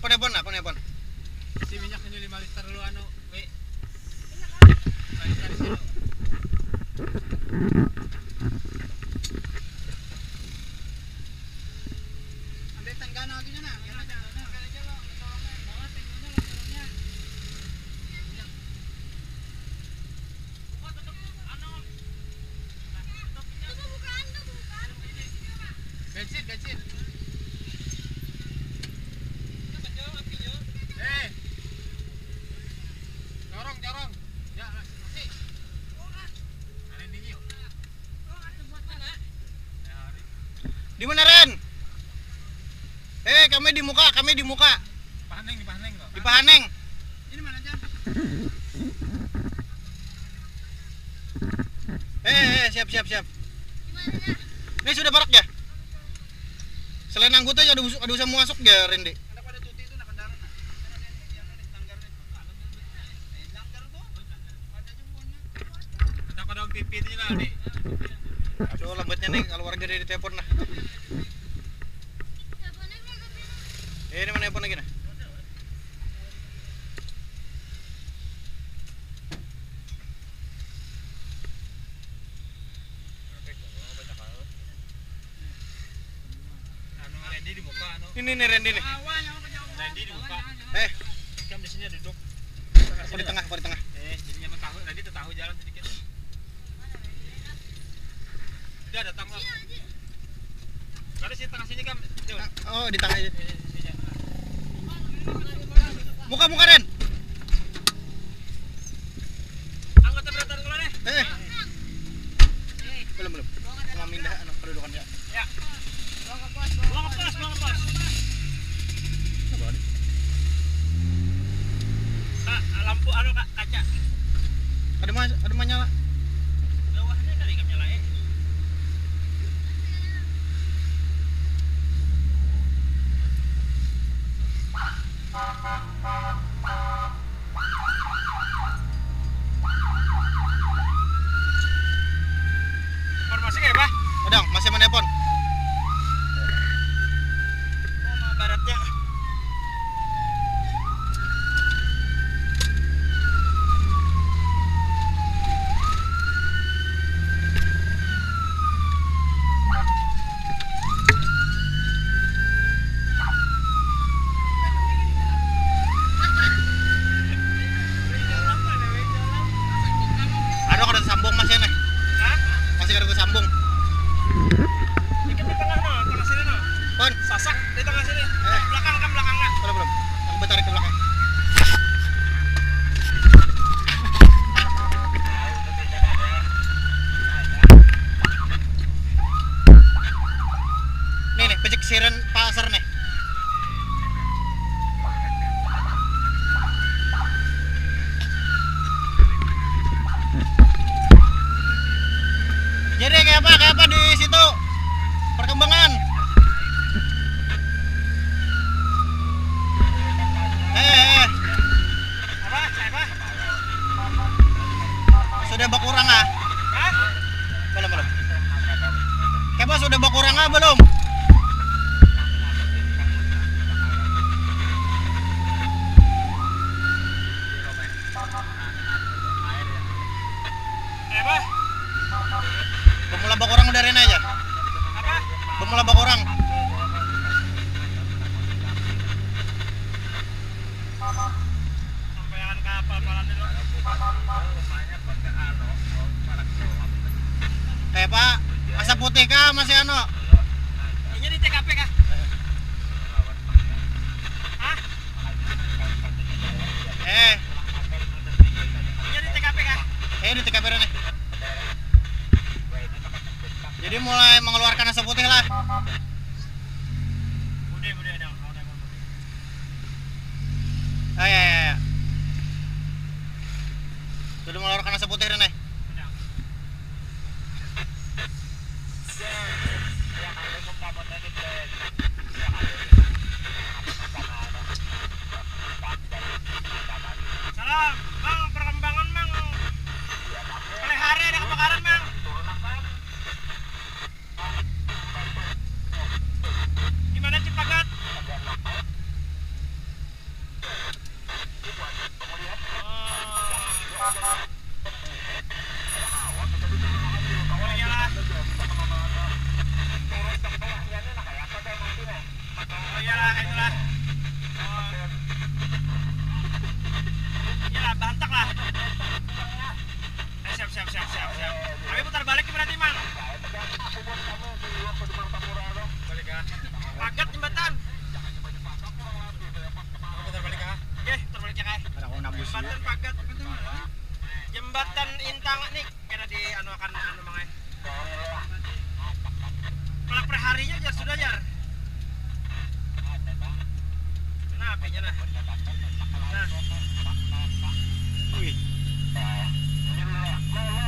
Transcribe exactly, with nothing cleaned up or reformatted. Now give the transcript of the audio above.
Ako nepon, ako nepon. Si minyak ninyo lima liter dulu ano, we. lima liter sino. Ambil tanggana aja na. Yan aja. Bawa tanggana lang tolongnya. Gajit, gajit. Eh. Corong, corong. Ya, masih. Ada ini yuk. Di mana Ren? Eh, kami di muka, kami di muka. Pahaneng, di Pahaneng kok. Di Pahaneng. Ini mana Jan? Eh, eh, siap, siap, siap. Ini sudah barak ya? Selain anggota ada usah, ada usah masuk ya Rendi. Ada pada cuti itu nak kendaraan. Ada yang ini tanggar nih. Eh, langgar tuh. Ada jumbonya. Kita pada pipi itu lah, Dik. Aduh, lambatnya nih kalau warga dari telepon nah. Eh, ini mana telepon lagi nah? Randy di muka anu. Ini nih Randy nih. Randy di muka. Eh, Kam di sini duduk. aku di tengah, aku di tengah. Eh, jadinya tahu Randy tuh tahu jalan sedikit. Dia datang lah. Ada sih tengah sini Kam. Oh, di tengah aja. Muka muka Ren. Anggota beratan dulu nih. Eh. Belum belum. Mau mindah anu kedudukannya. Ya. Bawa ngepas, bawa ngepas. Kak, lampu anu Kak, kaca. Ada mas, ada mas nyala. Bawahnya kali nggak nyalain. Informasi nggak ya Pak? Padang, masih menelpon. Oh, baratnya. Aduh, ada sambung masih nih. Hah? Masih ada sambung. Dikit di tengah no, tengah sini no. Pon, Sasak di tengah sini. Eh. Belakang kan belakangnya. belum belum. Aku tarik ke belakang. Nih nih, pejek siren pasar nih. Jadi kayak apa? Kayak apa di situ? Perkembangan. Eh, eh. Apa? Apa? Sudah bakurang ah? Hah? Belum belum. Kayak apa sudah bakurang ah belum? Apa? Pemula bakurang udah Ren aja. Apa? Pemula bakurang. Sampaian kapal malam dulu. Kayak apa? Asap putih kah masih ano? Ini di T K P kah? Hah? Eh, Ini di T K P kah? eh di T K P nih. Jadi mulai mengeluarkan asap putih lah. Bude, bude ada. Ada bude. Ah, ya, ya, ya. Sudah mengeluarkan asap putih nih. Salam, Bang, perkembangan Bang. Kali hari ada kebakaran Bang. Gimana Cipagat? Oh iyalah, itulah. Oh. Iyalah, bantak lah. Eh, siap, siap, siap, siap, siap. Kami putar balik berarti, Mang. Balik ya. Pagat jembatan. Oh, putar balik ya. Oke, putar balik ya, Kak. Ada ko nabus yun. Jembatan pagat. Jembatan Intang nih, kena di anu akan anu mangai. Kalau per harinya jar sudah jar. Nah, apinya nah. Nah. Wih.